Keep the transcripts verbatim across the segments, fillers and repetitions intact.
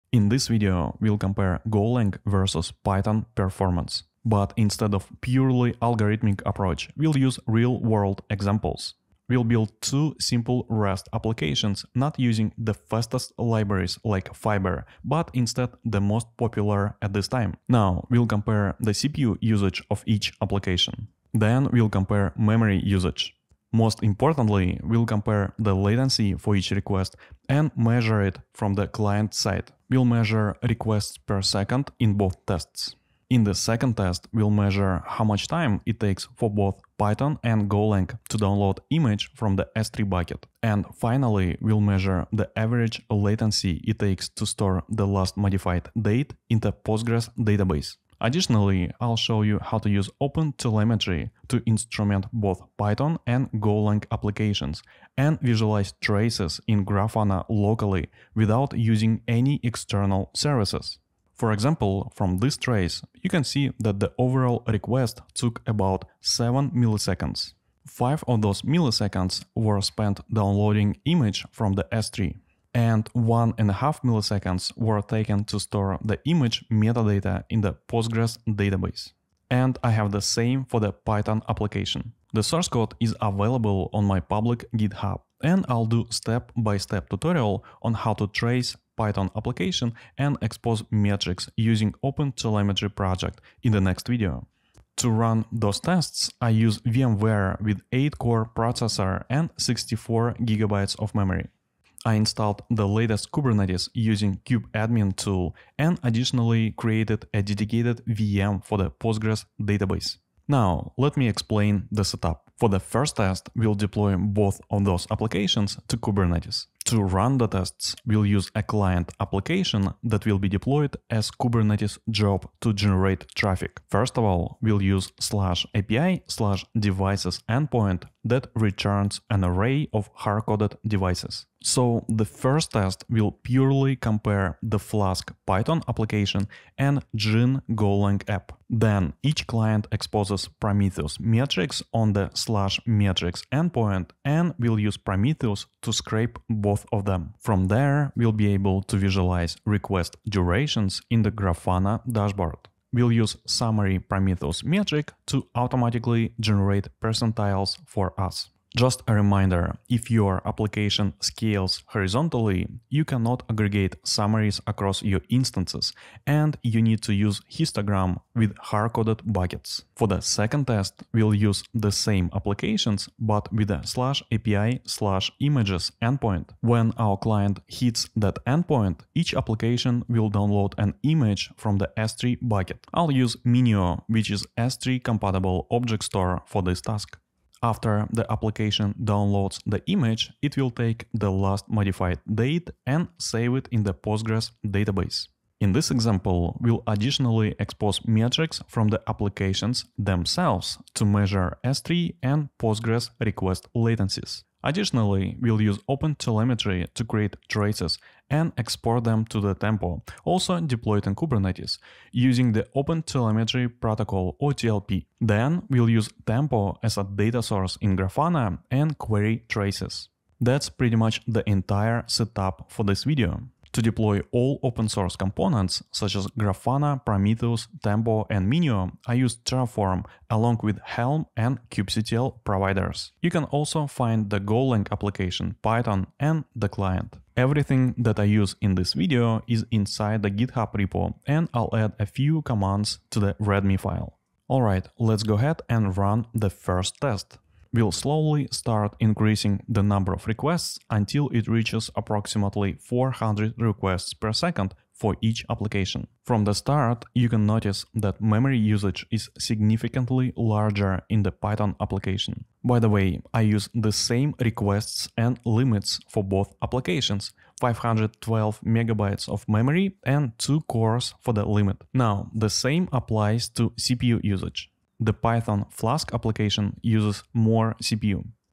In this video, we'll compare Golang versus Python performance. But instead of purely algorithmic approach, we'll use real-world examples. We'll build two simple REST applications not using the fastest libraries like Fiber, but instead the most popular at this time. Now, we'll compare the C P U usage of each application. Then we'll compare memory usage. Most importantly, we'll compare the latency for each request and measure it from the client side. We'll measure requests per second in both tests. In the second test, we'll measure how much time it takes for both Python and Golang to download image from the S three bucket. And finally, we'll measure the average latency it takes to store the last modified date in the Postgres database. Additionally, I'll show you how to use OpenTelemetry to instrument both Python and Golang applications and visualize traces in Grafana locally without using any external services. For example, from this trace, you can see that the overall request took about seven milliseconds. Five of those milliseconds were spent downloading image from the S three. And one and a half milliseconds were taken to store the image metadata in the Postgres database. And I have the same for the Python application. The source code is available on my public GitHub, and I'll do step-by-step tutorial on how to trace Python application and expose metrics using OpenTelemetry project in the next video. To run those tests, I use VMware with eight core processor and sixty-four gigabytes of memory. I installed the latest Kubernetes using kubeadmin tool and additionally created a dedicated V M for the Postgres database. Now, let me explain the setup. For the first test, we'll deploy both of those applications to Kubernetes. To run the tests, we'll use a client application that will be deployed as Kubernetes job to generate traffic. First of all, we'll use slash API slash devices endpoint that returns an array of hard-coded devices. So the first test will purely compare the Flask Python application and Gin Golang app. Then each client exposes Prometheus metrics on the slash metrics endpoint, and we'll use Prometheus to scrape both of them. From there, we'll be able to visualize request durations in the Grafana dashboard. We'll use summary Prometheus metric to automatically generate percentiles for us. Just a reminder, if your application scales horizontally, you cannot aggregate summaries across your instances, and you need to use histogram with hard-coded buckets. For the second test, we'll use the same applications, but with a slash API slash images endpoint. When our client hits that endpoint, each application will download an image from the S three bucket. I'll use Minio, which is S three compatible object store for this task. After the application downloads the image, it will take the last modified date and save it in the Postgres database. In this example, we'll additionally expose metrics from the applications themselves to measure S three and Postgres request latencies. Additionally, we'll use OpenTelemetry to create traces and export them to the Tempo, also deployed in Kubernetes, using the OpenTelemetry protocol O T L P. Then we'll use Tempo as a data source in Grafana and query traces. That's pretty much the entire setup for this video. To deploy all open source components, such as Grafana, Prometheus, Tempo, and Minio, I use Terraform along with Helm and kubectl providers. You can also find the Golang application, Python, and the client. Everything that I use in this video is inside the GitHub repo, and I'll add a few commands to the README file. Alright, let's go ahead and run the first test. We'll slowly start increasing the number of requests until it reaches approximately four hundred requests per second for each application. From the start, you can notice that memory usage is significantly larger in the Python application. By the way, I use the same requests and limits for both applications, five hundred twelve megabytes of memory and two cores for the limit. Now, the same applies to C P U usage. The Python Flask application uses more C P U.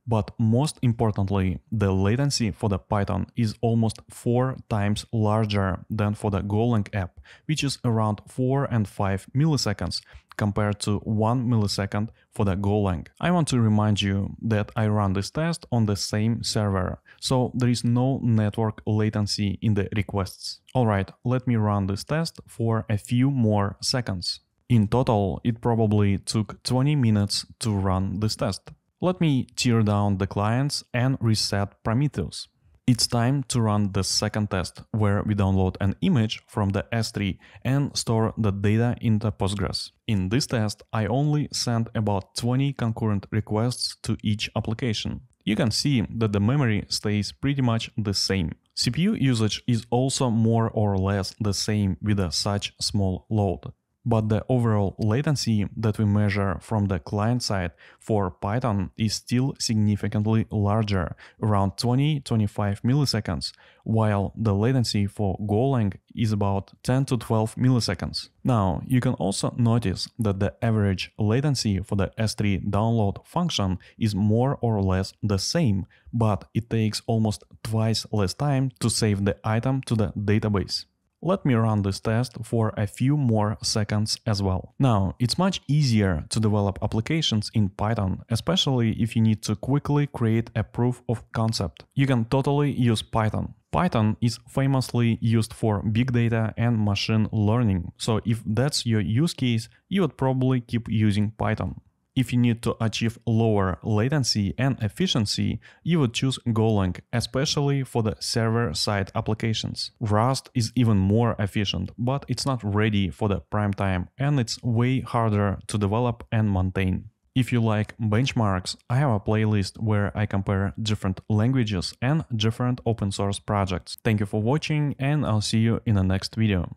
But most importantly, the latency for the Python is almost four times larger than for the Golang app, which is around four and five milliseconds compared to one millisecond for the Golang. I want to remind you that I run this test on the same server, so there is no network latency in the requests. Alright, let me run this test for a few more seconds. In total, it probably took twenty minutes to run this test. Let me tear down the clients and reset Prometheus. It's time to run the second test, where we download an image from the S three and store the data into Postgres. In this test, I only sent about twenty concurrent requests to each application. You can see that the memory stays pretty much the same. C P U usage is also more or less the same with a such small load. But the overall latency that we measure from the client side for Python is still significantly larger, around twenty to twenty-five milliseconds, while the latency for Golang is about ten to twelve milliseconds. Now, you can also notice that the average latency for the S three download function is more or less the same, but it takes almost twice less time to save the item to the database. Let me run this test for a few more seconds as well. Now, it's much easier to develop applications in Python, especially if you need to quickly create a proof of concept. You can totally use Python. Python is famously used for big data and machine learning, so if that's your use case, you would probably keep using Python. If you need to achieve lower latency and efficiency, you would choose Golang, especially for the server-side applications. Rust is even more efficient, but it's not ready for the prime time and it's way harder to develop and maintain. If you like benchmarks, I have a playlist where I compare different languages and different open source projects. Thank you for watching and I'll see you in the next video.